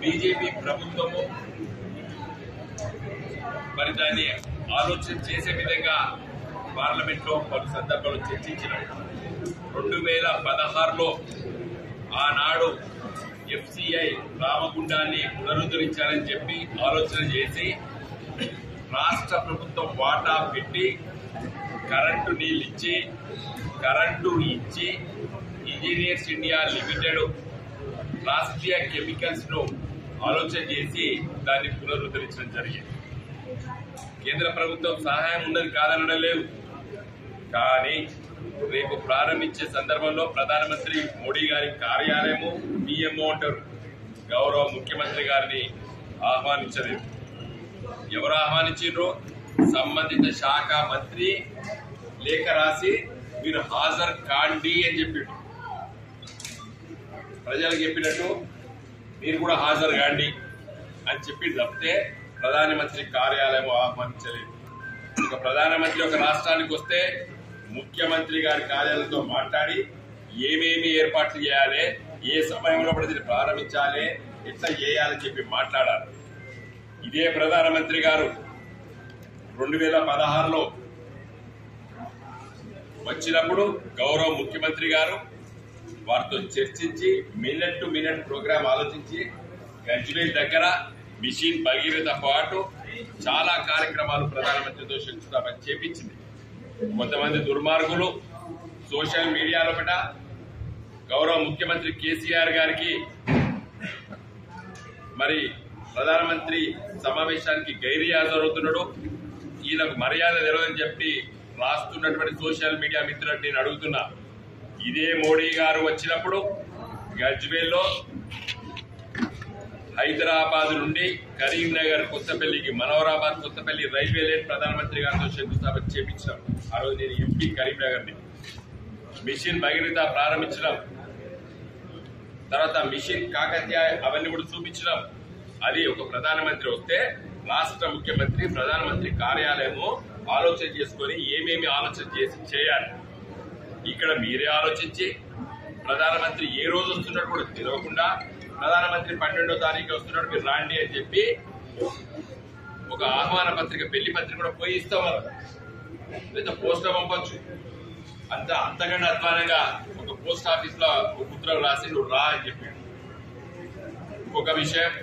BJP ప్రభుత్వము మరి దాన్ని ఆలోచన చేసే విధంగా పార్లమెంట్ లో పలు సందర్భాలు చర్చించిన 2016లో ఆనాడు FCI రామగుండాన్ని పునరుద్ధరించాలని చెప్పి ఆలోచన చేసి రాష్ట్ర ప్రభుత్వం వాటా పెట్టి కరెంటు నీళ్ళు ఇచ్చి కరెంటు ఇచ్చి Engineers India Limited Rashtriya Chemicals ను ఆలోచన చేసి దాన్ని పునరుద్ధరించడం జరిగింది. కేంద్ర ప్రభుత్వం సహాయం ఉన్నది కాదనడం లేదు, కానీ రేపు ప్రారంభించే సందర్భంలో ప్రధానమంత్రి మోడీ గారి కార్యాలయము PMO అంటారు, గౌరవ ముఖ్యమంత్రి గారిని ఆహ్వానించలేదు. ఎవరు ఆహ్వానించారో సంబంధిత శాఖ మంత్రి లేఖ రాసి మీరు హాజరు కాండి అని చెప్పిండు. ప్రజలకు చెప్పినట్టు మీరు కూడా హాజరు కాండి అని చెప్పి తప్పితే ప్రధానమంత్రి కార్యాలయం ఆహ్వానించలేదు. ఇక ప్రధానమంత్రి ఒక రాష్ట్రానికి వస్తే ముఖ్యమంత్రి గారి కార్యాలయంతో మాట్లాడి ఏమేమి ఏర్పాట్లు చేయాలి, ఏ సమయంలో దీన్ని ప్రారంభించాలి, ఎట్లా చేయాలని చెప్పి మాట్లాడాలి. ఇదే ప్రధానమంత్రి గారు 2016లో వచ్చినప్పుడు గౌరవ ముఖ్యమంత్రి గారు వారితో చర్చించి మినిట్ టు మినిట్ ప్రోగ్రాం ఆలోచించి గజ్వేల్ దగ్గర మిషన్ భగీరథ పాటు చాలా కార్యక్రమాలు ప్రధానమంత్రితో శంకుస్థాపన చేపించింది. కొంతమంది దుర్మార్గులు సోషల్ మీడియాలో పట గౌరవ ముఖ్యమంత్రి కేసీఆర్ గారికి మరి ప్రధానమంత్రి సమావేశానికి గైర్హాజరవుతున్నాడు, ఈయనకు మర్యాద తెలియదని చెప్పి రాస్తున్నటువంటి సోషల్ మీడియా మిత్రులను నేను అడుగుతున్నా. ఇదే మోడీ గారు వచ్చినప్పుడు గజ్వేల్లో హైదరాబాద్ నుండి కరీంనగర్ కొత్తపల్లికి, మనోహరాబాద్ కొత్తపల్లి రైల్వే లైన్ ప్రధానమంత్రి గారితో శంకుస్థాపన చేపించడం. ఆ రోజు నేను ఎంపీ కరీంనగర్ ని. మిషన్ భగీరథ ప్రారంభించడం, తర్వాత మిషన్ కాకతీయ అవన్నీ కూడా చూపించడం. అది ఒక ప్రధానమంత్రి వస్తే రాష్ట్ర ముఖ్యమంత్రి ప్రధానమంత్రి కార్యాలయము ఆలోచన చేసుకుని ఏమేమి ఆలోచన చేసి చేయాలి. ఇక్కడ మీరే ఆలోచించి ప్రధానమంత్రి ఏ రోజు వస్తున్నాడు కూడా తెలియకుండా ప్రధానమంత్రి 12వ తారీఖు వస్తున్నాడు మీరు రాండి అని చెప్పి ఒక ఆహ్వాన పత్రిక, పెళ్లి పత్రిక కూడా పోయి ఇస్తాం, లేదా పోస్ట్ పంపొచ్చు. అంతకంటే అధ్వానంగా ఒక పోస్ట్ ఆఫీస్ లో ఒక ఉత్తరం రాసి నువ్వు రా అని చెప్పాడు. ఇంకొక విషయం,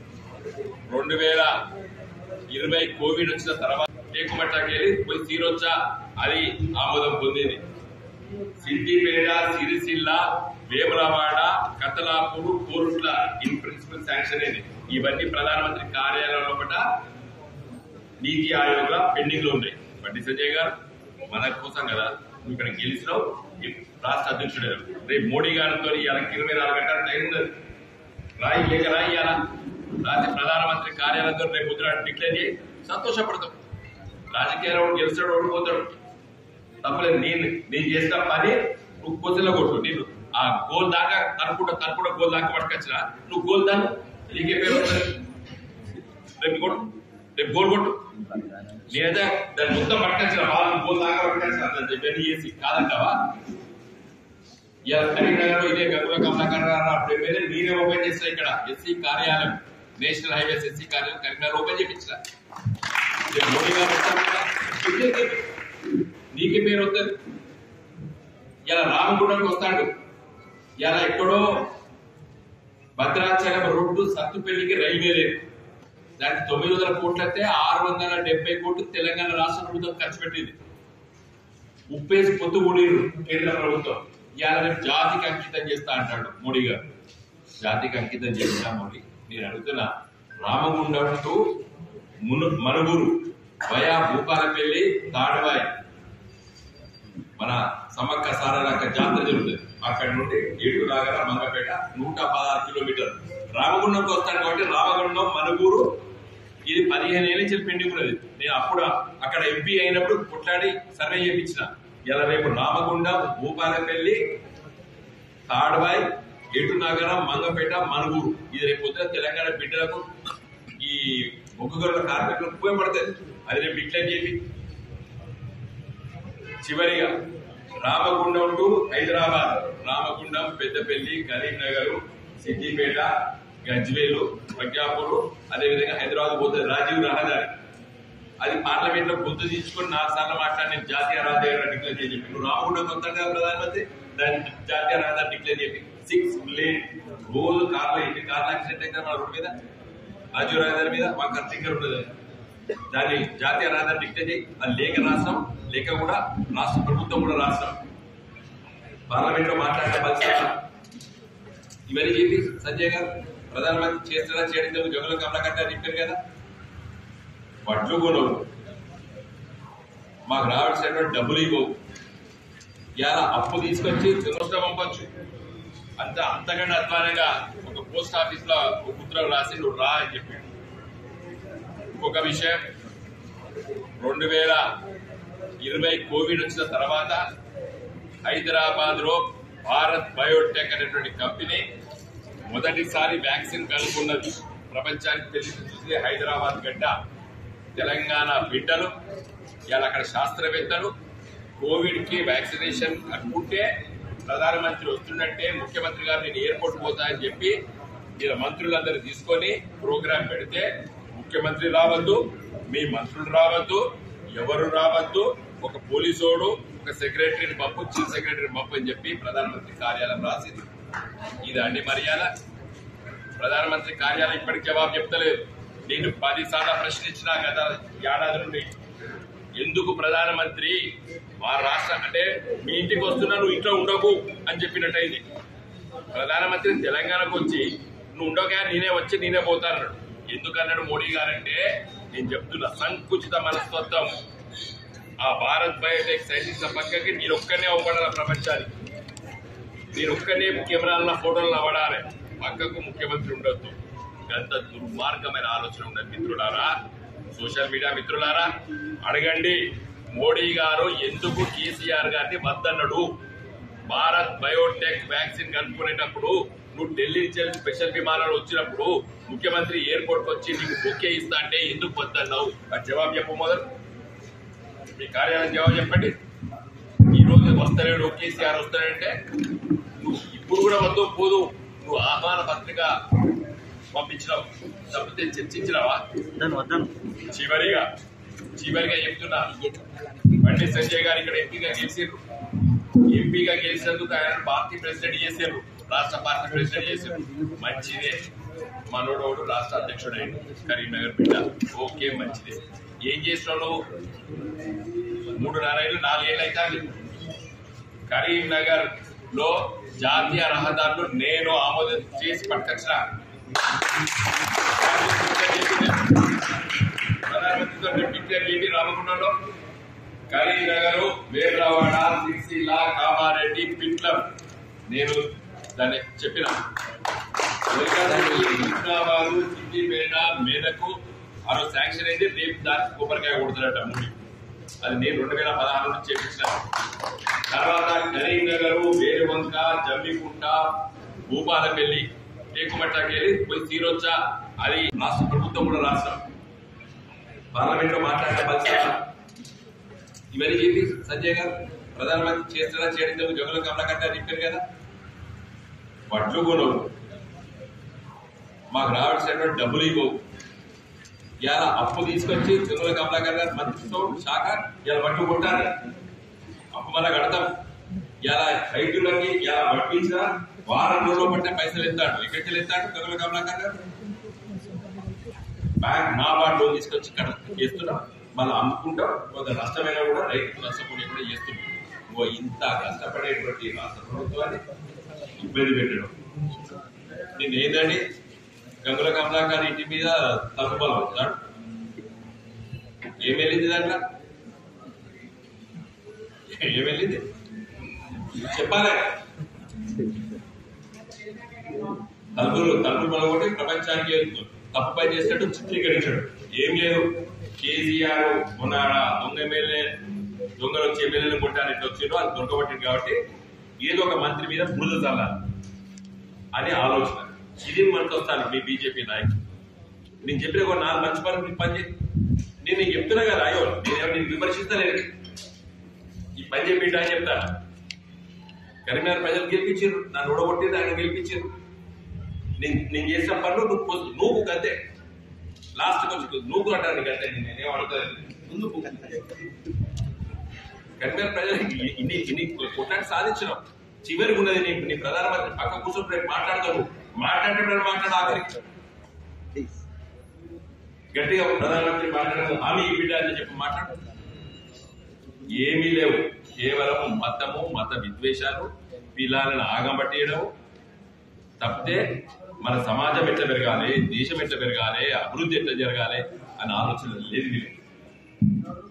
2020 కోవిడ్ వచ్చిన తర్వాత టేకుమట్టాకి వెళ్ళి పోయి తీరొచ్చా అది ఆమోదం పొందింది. Siddipet, Sircilla, Vemulawada, Kathlapur, Korutla in principle sanction అయింది. ఇవన్నీ ప్రధానమంత్రి కార్యాలయంలో పట్ల నీతి ఆయోగ్ పెండింగ్ లో ఉన్నాయి. బండి సంజయ్ గారు మన కోసం కదా నువ్వు ఇక్కడ గెలిచినావు, రాష్ట్ర అధ్యక్షుడు. రేపు మోడీ గారితో ఇవాళ 24 గంటల టైం ఉన్నది, రాయి లేక రాయి ఇవాళ రాత్రి ప్రధానమంత్రి కార్యాలయంతో రేపు పొద్దున డిక్లేర్ చేయి, సంతోషపడతాం. రాజకీయాల్లో గెలిచాడు ఓడిపోతాడు తప్పలేదు. నేను చేసిన పని నువ్వు కొద్దిలో కొట్టు, నేను ఆ గోల్ దాకా తనుకుంటా గోల్ దాకా పట్టుకొచ్చిన నువ్వు గోల్ దాన్ని నీకే పేరు వస్తుంది. రేపు కొట్టు, రేపు గోల్ కొట్టు. నేనైతే దాన్ని మొత్తం పట్టుకొచ్చిన వాళ్ళని గోల్ దాకా పట్టుకొచ్చిన చెప్పి చేసి కాదంటావా? ఇలా కరీంనగర్ లో ఇదే గంగుల కమలాకర్ గారు అప్పుడు ఎమ్మెల్యే నేనే ఓపెన్ చేసిన ఇక్కడ SC కార్యాలయం, నేషనల్ హైవేస్ SC కార్యాలయం కరీంనగర్ ఓపెన్ చేయించిన. మోడీ గారు నీకే పేరు వస్తుంది. ఇలా రామగుండంకి వస్తాడు, ఇలా ఎక్కడో భద్రాచలం రోడ్డు సత్తుపల్లికి రైల్వే లేదు, దానికి 900 కోట్లు అయితే 670 కోట్లు తెలంగాణ రాష్ట్ర ప్రభుత్వం ఖర్చు పెట్టింది. ఉప్పేసి పొత్తుగూడీరు కేంద్ర ప్రభుత్వం. ఇవాళ రేపు జాతికి అంకితం చేస్తా అంటాడు మోడీ గారు. జాతికి అంకితం చేస్తా మోడీ. నేను అడుగుతున్నా, రామగుండం టు మనుగురు వయా భూపాలపల్లి తాడవాయి మన సమ్మక్క సారలక్క జాతర జరుగుతుంది. అక్కడి నుండి ఏడుగురాగర మంగపేట 116 కిలోమీటర్లు రామగుండంకి వస్తాను. కాబట్టి రామగుండం మనుగూరు ఇది 15 ఏళ్ళ నుంచి పెండింగ్ ఉన్నది. నేను అప్పుడు అక్కడ ఎంపీ అయినప్పుడు కొట్లాడి సర్వే చేయించిన. ఇలా రేపు రామగుండం, భూపాలపల్లి, తాడ్వాయి, ఏటునగరం, మంగపేట, మనుగూరు ఇది రేపు పొద్దున తెలంగాణ బిడ్డలకు ఈ మొక్కుగొర్రెల కార్మికులకు ఉపయోగపడుతుంది. అది రేపు డిక్లేర్ చేసి చివరిగా రామగుండం టు హైదరాబాద్, రామగుండం, పెద్దపల్లి, కరీంనగర్, సిద్దిపేట, గజ్వేలు, ప్రజ్ఞాపూర్, అదేవిధంగా హైదరాబాద్ పోతుంది రాజీవ్ రహదారి. అది పార్లమెంట్ లో గుర్తు తీసుకుని 4 సార్లు మాట్లాడి నేను జాతీయ రహదారి డిక్లేర్ చేసి చెప్పి, నువ్వు రాకుండా కొత్తగా ప్రధానమంత్రి దాన్ని జాతీయ రహదారి డిక్లేర్ చేసి 6 లేన్ రోజు కార్లో ఎన్ని కార్లు యాక్సిడెంట్ అయితే మన రోడ్డు మీద రాజీవ్ రహదారి మీద మాకు దగ్గర ఉండదు. దాన్ని జాతీయ రహదారి డిక్లేర్ చేయి. అది లేక రాష్ట్రం, లేక కూడా రాష్ట్ర ప్రభుత్వం కూడా రాష్ట్రం పార్లమెంట్ లో మాట్లాడిన పరిస్థితి ఇవన్నీ చెప్పి సంజయ్ గారు ప్రధానమంత్రి చేస్తున్నా చేయడం జగన్ కమలాకర్ గారు చెప్పారు కదా. వడ్లు కొనవు, మాకు రావాల్సినటువంటి డబ్బులు ఇవ్వవు, ఇలా అప్పు తీసుకొచ్చి దురదృష్టం పంపచ్చు. అంతకంటే అధ్వానంగా ఒక పోస్ట్ ఆఫీస్ లో ఒక ఉత్తరం రాసి నువ్వు రా అని చెప్పాడు. ఇంకొక విషయం, 2020 కోవిడ్ వచ్చిన తర్వాత హైదరాబాద్ లో భారత్ బయోటెక్ అనేటువంటి కంపెనీ మొదటిసారి వ్యాక్సిన్ కనుక్కున్నది. ప్రపంచానికి తెలిసింది హైదరాబాద్ గడ్డ, తెలంగాణ బిడ్డలు. ఇలా అక్కడ శాస్త్రవేత్తలు కోవిడ్ కి వ్యాక్సినేషన్ అనుకుంటే ప్రధానమంత్రి వస్తున్నట్టే ముఖ్యమంత్రి గారు నేను ఎయిర్పోర్ట్ పోతా అని చెప్పి ఇలా మంత్రులందరూ తీసుకొని ప్రోగ్రాం పెడితే ముఖ్యమంత్రి రావద్దు, మీ మంత్రులు రావద్దు, ఎవరు రావద్దు, ఒక పోలీసోడు ఒక సెక్రటరీని పంపు, చీఫ్ సెక్రటరీని పంపు అని చెప్పి ప్రధానమంత్రి కార్యాలయం రాసింది. ఇది అండి మర్యాద. ప్రధానమంత్రి కార్యాలయం ఇప్పటికి జవాబు చెప్తలేదు. నేను 10 సార్లు ప్రశ్నించినా గత ఏడాది నుండి, ఎందుకు ప్రధానమంత్రి మా రాష్ట్ర అంటే మీ ఇంటికి వస్తున్నా నువ్వు ఇంట్లో ఉండకు అని చెప్పినట్టయింది. ప్రధానమంత్రి తెలంగాణకు వచ్చి నువ్వు ఉండగా నేనే వచ్చి నేనే పోతానన్నాడు. ఎందుకన్నాడు మోడీ గారంటే, నేను చెప్తున్నా సంకుచిత మనస్తత్వం. ఆ భారత్ బయోటెక్ సైంటిస్ట్ పక్కకి నేను ఒక్కనే అవ్వడాలి, ప్రపంచానికి నేను ఒక్కనే కెమెరాల ఫోటోలు అవ్వడాలి, పక్కకు ముఖ్యమంత్రి ఉండొద్దు. ఎంత దుర్మార్గమైన ఆలోచన ఉన్నది మిత్రులారా, సోషల్ మీడియా మిత్రులారా. అడగండి మోడీ గారు ఎందుకు కేసీఆర్ గారిని వద్దన్నాడు. భారత్ బయోటెక్ వ్యాక్సిన్ కనుక్కునేటప్పుడు నువ్వు ఢిల్లీ నుంచి స్పెషల్ విమానాలు వచ్చినప్పుడు ముఖ్యమంత్రి ఎయిర్పోర్ట్ వచ్చి నీకు బొకే ఇస్తా అంటే ఎందుకు వద్దన్నావు? అది జవాబు చెప్పు. మొదలు మీ కార్యాలయం జవాబు చెప్పండి. ఈ రోజు వస్తలేడు కేసీఆర్ వస్తాడంటే నువ్వు ఇప్పుడు కూడా వద్దు పోదు, నువ్వు ఆహ్వాన పత్రిక పంపించినావు, తప్పితే చర్చించినావా? చివరిగా చెప్తున్నా, బండి సంజయ్ గారు ఇక్కడ ఎంపీగా గెలిచారు. ఎంపీగా గెలిచినందుకు ఆయన పార్టీ ప్రెసిడెంట్ చేశారు, రాష్ట్ర పార్టీ ప్రెసిడెంట్ చేశారు. మంచిదే, మనోడోడు రాష్ట్ర అధ్యక్షుడైంది, కరీంనగర్ బిడ్డ. ఓకే మంచిదే. ఏం చేసినావు? 3.5 ఏళ్ళు 4 ఏళ్ళు అయితే కరీంనగర్ లో జాతీయ రహదారులు నేను ఆమోదం చేసి పట్టుకొచ్చిన. ప్రధానమంత్రితో డిక్లేర్ చేసి రామగుండంలో కరీంనగర్, వేములవాడ, సిరిసిల్ల, కామారెడ్డి, పిట్లం నేను దాన్ని చెప్పిన. హుస్నాబాద్, సిద్దిపేట, మెదకు ఆ శాంక్షన్ అయితే రేపు దానికి కొబ్బరికాయ కొడుతున్నట్ట మూడు. అది నేను 2016 నుంచి చేపించిన. తర్వాత కరీంనగర్, వేరువంక, జమ్మికుంట, భూపాలపల్లి, టేకుమట్టకి వెళ్ళి పోయి తీరొచ్చా. అది రాష్ట్ర ప్రభుత్వం కూడా రాష్ట్రం పార్లమెంట్ లో మాట్లాడిన పరిస్థితి ఇవన్నీ చెప్పి సంజయ్ గారు ప్రధానమంత్రి చేస్తున్నా చేయడం జగన్ కమలాకర్ గారు చెప్పారు కదా. వడ్లు కొనవు, మాకు రావాల్సినటువంటి డబ్బులు ఇవ్వవు, ఇలా అప్పు తీసుకొచ్చి జగన్ కమలాకర్ గారు మంత్రితో శాఖ ఇలా వడ్లు కొట్టారు, అప్పు మళ్ళా కడతాం. ఇలా రైతులకి ఇలా వడ్డించినా వారం రోజుల్లో పట్టిన పైసలు ఎత్తాడు. ఎక్కడికి ఎత్తాడు జగన్ కమలాకర్ గారు? బ్యాంక్ నాబార్డు లోన్ తీసుకొచ్చి ఇక్కడ చేస్తున్నాం, మళ్ళీ అమ్ముకుంటాం. కొంత నష్టమైనా కూడా రైతుకు నష్టపోయి కూడా చేస్తున్నాం. ఇంత కష్టపడేటువంటి రాష్ట్ర ప్రభుత్వాన్ని ఇబ్బంది పెట్టడం నేను ఏంటండి? గంగుల కమలాకర్ ఇంటి మీద తలుపులు వస్తాడు, ఏం వెళ్ళింది దాంట్లో? ఏం వెళ్ళింది చెప్పాలి. తలుపులు పలగొట్టి ప్రపంచానికి తప్పు పని చేసినట్టు చిత్రీకరించాడు. ఏం లేదు, కేసీఆర్ మొన్న దొంగ ఎమ్మెల్యే దొంగలు వచ్చి ఎమ్మెల్యేలు కొట్టారు, ఎట్లా వచ్చిందో అది దొరకబట్టింది కాబట్టి ఏదో ఒక మంత్రి మీద బురద చల్లాలి అని ఆలోచన. ఇది మనకు వస్తాను మీ బీజేపీ నాయకులు. నేను చెప్పిన ఒక 4 మంచి పనులు పని చేయి. నేను చెప్తున్నా కదా, అయ్యో నేను విమర్శిస్తలేదు, ఈ పని చెప్పి అని చెప్తాను. కరీంనగర్ ప్రజలు గెలిపించారు, నన్ను ఓడగొట్టింది ఆయన గెలిపించారు. నేను చేసిన పనులు నువ్వు గంతే లాస్ట్ కొంచెం నువ్వు అంటారు గంటే నేనేం అడుగుతాను కరీంనగర్ ప్రజలకు ఇన్ని కొట్లాడి సాధించినాం. చివరికి ఉన్నది నీ ప్రధానమంత్రి పక్క కూర్చొని రేపు మాట్లాడతావు మాట్లాడేటప్పుడు మాట్లాడ ఆఖరికి గట్టిగా ప్రధానమంత్రి మాట్లాడదు హామీ బిడ్డ అని చెప్పి మాట్లాడు. ఏమీ లేవు, కేవలం మతము మత విద్వేషాలు పిల్లలను ఆగంబట్టేయడం తప్పితే మన సమాజం ఎట్లా పెరగాలి, దేశం ఎట్లా పెరగాలి, అభివృద్ధి ఎట్లా జరగాలి అనే ఆలోచన లేదు.